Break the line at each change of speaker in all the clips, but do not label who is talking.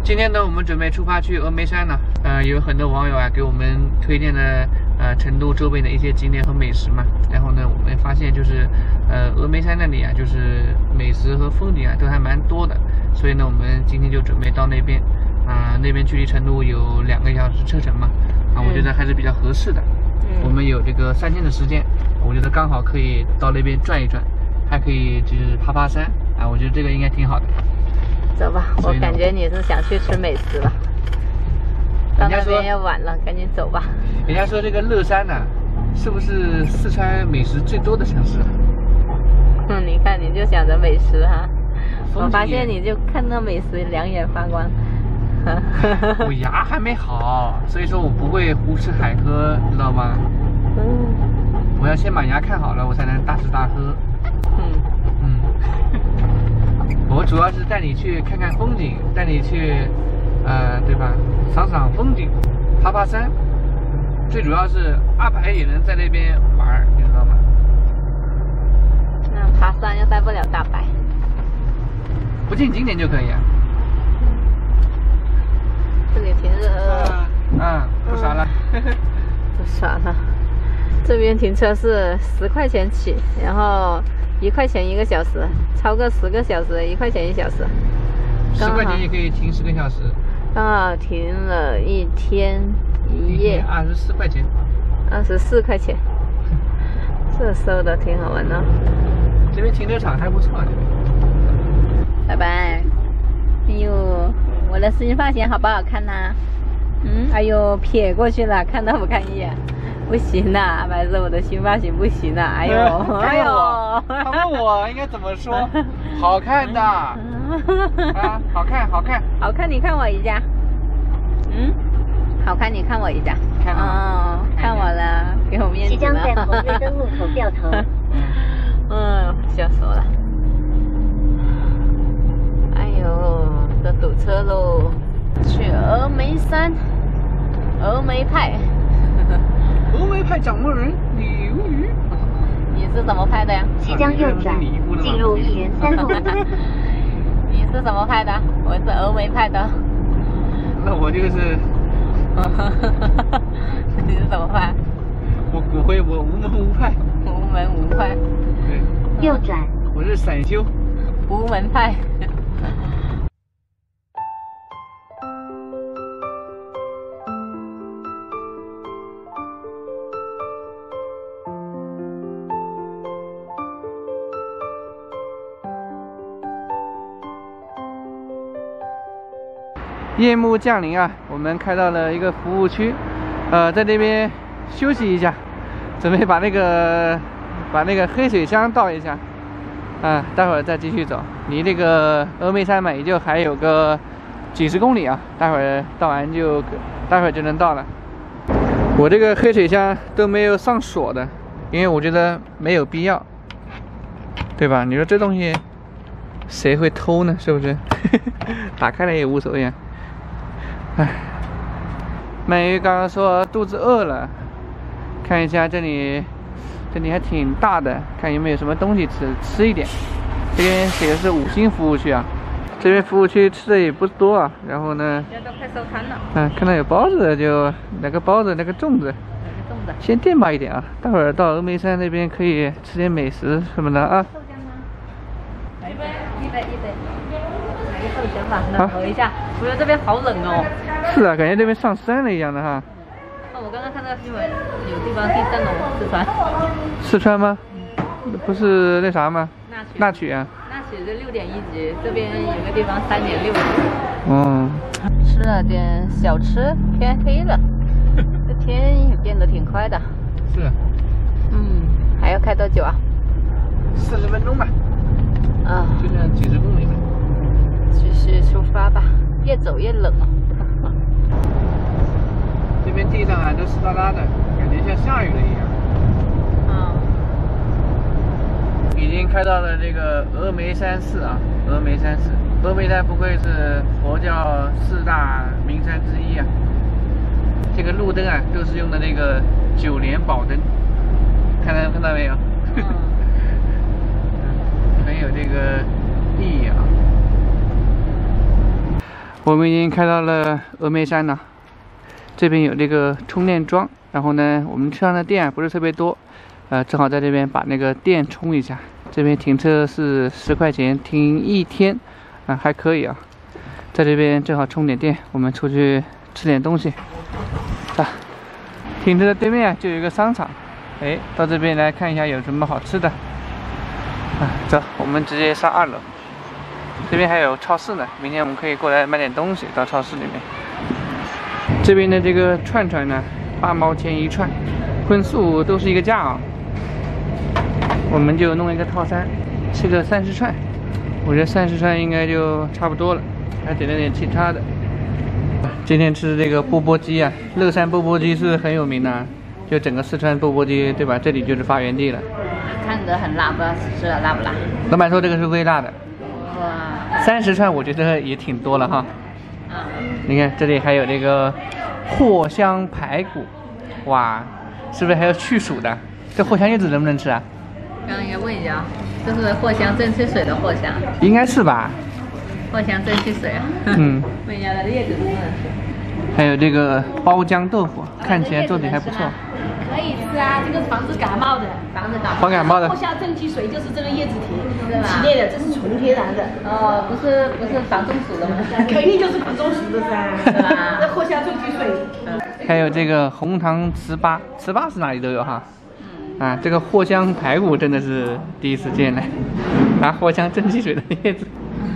今天呢，我们准备出发去峨眉山了。有很多网友啊给我们推荐了成都周边的一些景点和美食嘛。然后呢，我们发现就是峨眉山那里啊，就是美食和风景啊都还蛮多的。所以呢，我们今天就准备到那边。那边距离成都有2个小时车程嘛。我觉得还是比较合适的。我们有这个3天的时间，我觉得刚好可以到那边转一转，还可以就是爬山啊。我觉得这个应该挺好的。
走吧，我感觉你是想去吃美食了。到那边也晚了，赶紧走吧。
人家说这个乐山呢，是不是四川美食最多的城市？
你看你就想着美食哈，我发现你就看到美食两眼发光。
我牙还没好，所以说我不会胡吃海喝，知道吗？我要先把牙看好了，我才能大吃大喝。我主要是带你去看看风景，带你去，对吧？赏赏风景，爬山。最主要是阿白也能在那边玩，你知道吗？
爬山又带不了大白，
不进景点就可以啊。
这里停着。
不傻了。
不傻了。这边停车是10块钱起，然后1块钱1个小时，超过10个小时1块钱1小时。
10块钱也可以停10个小时。
刚好停了1天1夜
，24块钱。
24块钱。这收的挺好玩的。
这边停车场还不错。
拜拜。哎呦，我的新发型好不好看呐？哎呦，瞥过去了，看都不看一眼。不行呐，阿白说我的新发型不行呐。哎呦，哎呦，
他问我应该怎么说？好看的。好看，好看，
好看，你看我一下。好看，你看我一下。看我了，给我面子了。即将在红绿灯路口掉头。笑死我了。哎呦，这堵车喽！去峨眉山，峨眉派。
峨眉派掌门人李如鱼。
你是怎么拍的呀？
即将右转，进入1人3路。
你是怎么拍的？我是峨眉派的。
那我就是。
你是怎么拍？
我无门无派。
无门无派。
对。
右转。
我是散修。
无门派。
夜幕降临啊，我们开到了一个服务区，在那边休息一下，准备把那个黑水箱倒一下，待会儿再继续走。离那个峨眉山嘛，也就还有个几十公里啊，待会儿就能到了。我这个黑水箱都没有上锁的，因为我觉得没有必要，对吧？你说这东西谁会偷呢？是不是？打开了也无所谓啊。鳗鱼刚刚说肚子饿了，看一下这里还挺大的，看有没有什么东西吃一点。这边写的是5星服务区啊，这边服务区吃的也不多啊。然后呢，
人家都快收摊了。
看到有包子就哪个包子哪个粽子，先垫吧一点啊。待会儿到峨眉山那边可以吃点美食什么的啊。
豆浆吗？来一杯。来个豆浆吧，冷和一下。我觉得这边好冷哦。
是啊，感觉这边上山了一样的哈。
我刚刚看到新闻，有地方地震了，四川。
四川吗？不是那啥吗？那曲啊。
那曲是6.1级，这边有个地方3.6级。吃了点小吃，天黑了，这天也变得挺快的。
是。
还要开多久啊
？40分钟吧。就这样几十公里吧。
继续出发吧，越走越冷了。
这边地上啊都湿哒哒的，感觉像下雨了一样。已经开到了这个峨眉山寺啊，峨眉山寺。峨眉山不愧是佛教4大名山之一啊。这个路灯啊都是用的那个9连宝灯，看到没有？很有这个意义啊。 我们已经开到了峨眉山了，这边有这个充电桩，然后呢，我们车上的电不是特别多，正好在这边把那个电充一下。这边停车是10块钱，停1天，还可以啊。在这边正好充点电，我们出去吃点东西。停车的对面就有一个商场，到这边来看一下有什么好吃的。走，我们直接上2楼。这边还有超市呢，明天我们可以过来买点东西到超市里面。这边的这个串串呢，8毛钱1串，荤素都是一个价啊。我们就弄一个套餐，吃个30串，我觉得30串应该就差不多了，还点了点其他的。今天吃这个钵钵鸡啊，乐山钵钵鸡是很有名的，就整个四川钵钵鸡，对吧？这里就是发源地了。
看着很辣，不知道吃了辣不辣？
老板说这个是微辣的。
哇
，30串我觉得也挺多了哈。你看这里还有这个藿香排骨，哇，是不是还有去暑的？这藿香叶子能不能吃啊？
刚刚应该问一下，这是藿香正气水的藿香？
应该是吧。
藿香正气水啊。问一下它的叶子能不能吃？
还有这个包浆豆腐，看起来做的还不错。
可以吃啊，这个是防治感冒的，
防感冒的。
藿香正气水就是这个叶子提炼的，这是纯天然的。
哦，不是防中暑的吗？
肯定就是防中暑的噻。是吧？这藿香正气水。
还有这个红糖糍粑，糍粑是哪里都有哈。这个藿香排骨真的是第一次见呢，拿藿香正气水的叶子。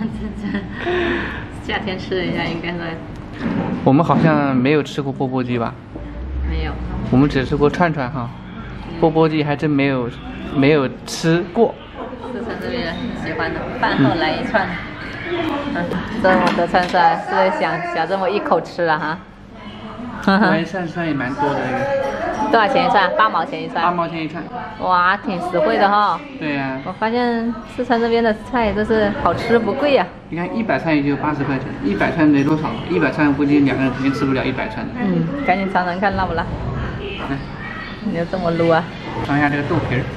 夏天吃一下应该是。
我们好像没有吃过钵钵鸡吧？
没有。
我们只吃过串串哈，钵钵鸡还真没有吃过。
四川这边很喜欢的，饭后来一串。这么多串串，是不是想这么一口吃了哈？
我也30串也蛮多的那个。
多少钱一串？8毛钱一串。
8毛钱一串。
哇，挺实惠的哈。
对呀。
我发现四川这边的菜都是好吃不贵呀。
你看100串也就80块钱，100串得多少？100串估计2个人肯定吃不了100串的。
赶紧尝尝看辣不辣。
来，
你就这么撸啊？
尝一下这个豆皮儿。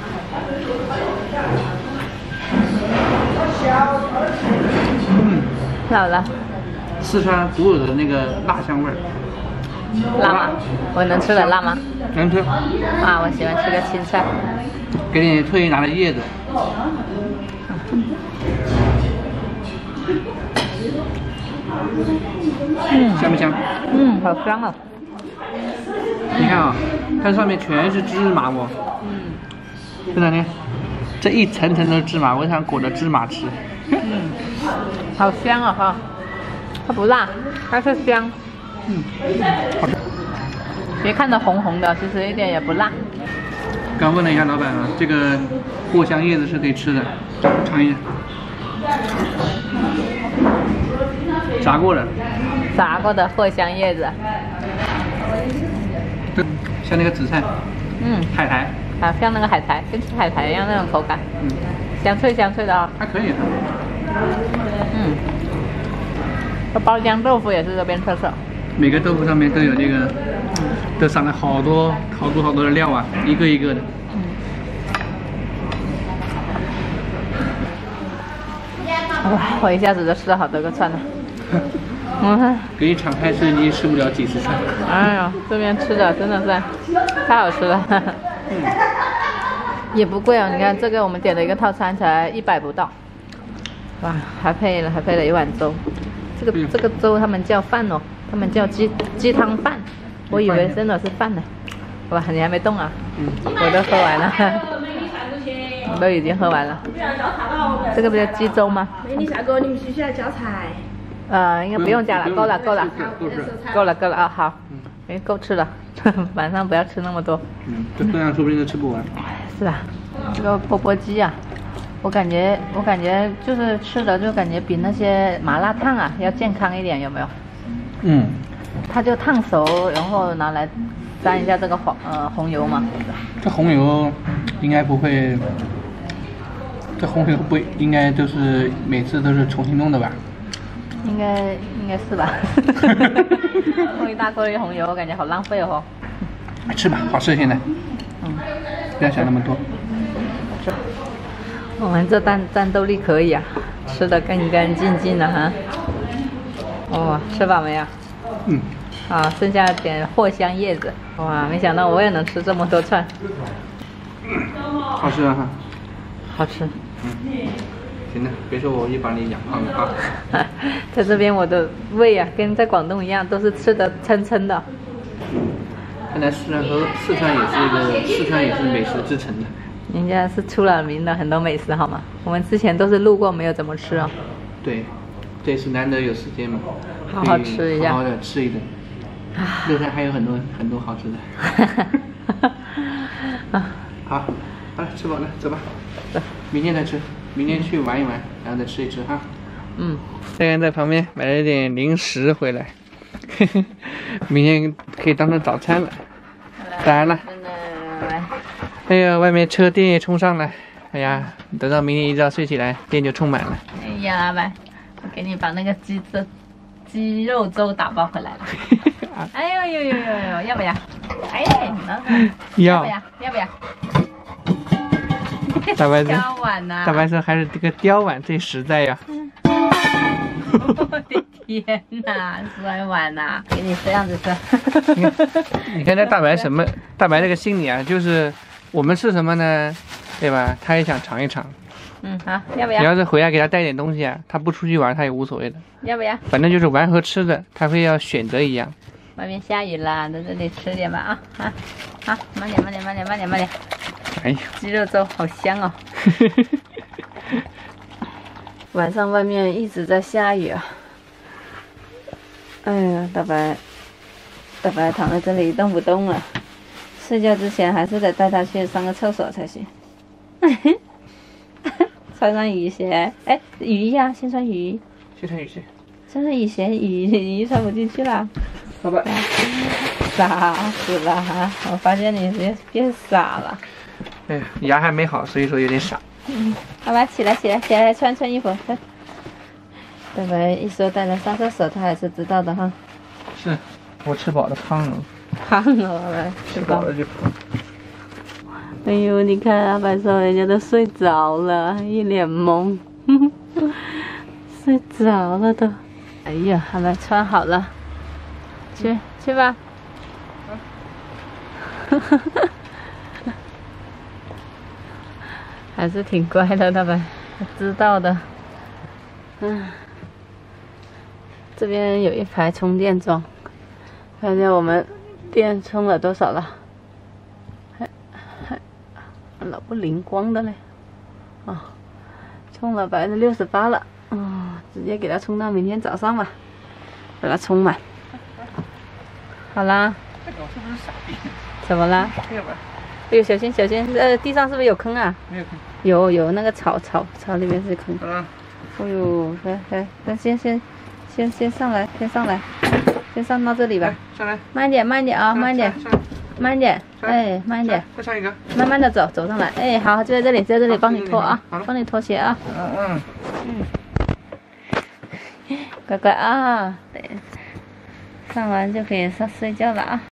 辣不辣？
四川独有的那个辣香味儿。
辣吗？我能吃的辣吗？
能吃。
我喜欢吃个青菜。
给你特意拿了叶子。香不香？
好香啊！
你看啊，它上面全是芝麻哦。真的呢，这一层层都是芝麻，我想裹着芝麻吃。
好香啊哈！它不辣，它是香。
好吃。
别看着红红的，其实一点也不辣。
刚问了一下老板啊，这个藿香叶子是可以吃的，尝一下。炸过的。
炸过的藿香叶子。
像那个紫菜。海苔。
好像那个海苔，跟吃海苔一样那种口感。香脆香脆的啊。
还可以。
这包浆豆腐也是这边特色。
每个豆腐上面都有这个，都撒了好多的料啊，一个一个的。
哇，我一下子就吃了好多个串了。
给你敞开吃，你也吃不了几十串。
哎呀，这边吃的真的是太好吃了。也不贵哦，你看这个我们点了一个套餐才100不到。哇，还配了一碗粥。这个粥他们叫饭哦，他们叫鸡汤饭，我以为真的是饭呢。哇，你还没动啊？我都喝完了，我都已经喝完了。这个不叫鸡粥吗？
你下哥，你们需要浇菜？
应该不用加了，够了啊，好，够吃了，晚上不要吃那么多。
这样说不定都吃不完。
是啊，这个钵钵鸡啊。我感觉就是吃的就感觉比那些麻辣烫啊要健康一点，有没有？它就烫熟，然后拿来沾一下这个红油嘛。
这红油应该不会，这红油不应该就是每次都是重新弄的吧？
应该是吧。弄一大锅红油，我感觉好浪费哦。
吃吧，好吃现在。不要想那么多。
吃。我们这战斗力可以啊，吃的干干净净的哈。 哇，吃饱没有？
嗯，
啊，剩下点藿香叶子。哇，没想到我也能吃这么多串。
好吃啊哈。
好吃。
行了，别说我也把你养胖了啊。
在这边我的胃啊，跟在广东一样，都是吃的撑撑的。
看来四川也是美食之城的。
人家是出了名的很多美食，好吗？我们之前都是路过，没有怎么吃哦。
对，这次难得有时间嘛，
好好吃一下，
好好的吃一顿。乐山还有很多好吃的。好了，吃饱了，走吧。
走，
明天再吃，明天去玩一玩，然后再吃一吃哈。
嗯。
这个人在旁边买了点零食回来，明天可以当成早餐了。当然了。哎呀，外面车电也充上了，哎呀，等到明天一觉睡起来，电就充满了。
哎呀，阿白，我给你把那个鸡肉粥打包回来了。哎呦，要不要？哎，要不要？要不要？
大白说：“
雕碗呐！”
大白说：“还是这个雕碗最实在呀。”
我的天哪，摔碗呐！给你这样子吃。
你看这大白什么？大白这个心理啊，就是我们吃什么呢，对吧？他也想尝一尝。
嗯，好，要不要？
你要是回来给他带点东西啊，他不出去玩，他也无所谓的。
要不要？
反正就是玩和吃的，他会要选择一样。
外面下雨了，在这里吃点吧啊！好，慢点。
哎呀，
鸡肉粥好香哦。晚上外面一直在下雨啊。哎呀，大白躺在这里一动不动了，睡觉之前还是得带他去上个厕所才行。穿上雨鞋，哎，雨衣啊，先穿雨衣。
先穿雨鞋。
穿上雨鞋，雨衣穿不进去了。
好吧。
傻死了哈！我发现你变傻了。
哎，牙还没好，所以说有点傻。
好吧，起来，穿衣服。大白一说带他上厕所，他还是知道的哈。
是，我吃饱了，胖了。
胖了，来
吃饱了就胖。
哎呦，你看阿白说人家都睡着了，一脸懵，睡着了都。哎呀，阿白穿好了，去吧。还是挺乖的，大白，知道的。这边有一排充电桩，看见我们电充了多少了？还老不灵光的嘞。充了68%了。直接给它充到明天早上吧，把它充满。好啦。
这狗是不是傻逼？
怎么啦？
没有吧？
哎呦，小心！地上是不是有坑啊？没有坑。有那个草里面是坑。哎呦，来，先上来，先上到这里吧。
上来。
慢点啊，慢点。哎，慢点。
再上一个。
慢慢的走上来。哎，好，就在这里，帮你脱啊，帮你脱鞋啊。乖乖啊，上完就可以睡觉了啊。